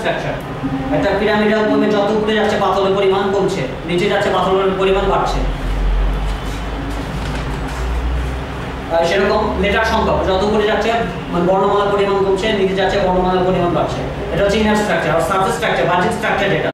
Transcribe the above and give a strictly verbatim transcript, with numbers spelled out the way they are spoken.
Structure. একটা pyramidal ফর্মে যত উপরে যাচ্ছে পাথরের পরিমাণ কমছে, নিচে যাচ্ছে পাথরের পরিমাণ বাড়ছে। সেরকম লেটার সংখ্যা যত উপরে যাচ্ছে মানে বর্ণমালার পরিমাণ কমছে, নিচে যাচ্ছে বর্ণমালার পরিমাণ বাড়ছে। এটা হচ্ছে ইনার স্ট্রাকচার। আর সারফেস স্ট্রাকচার, বাহ্যিক স্ট্রাকচার যেটা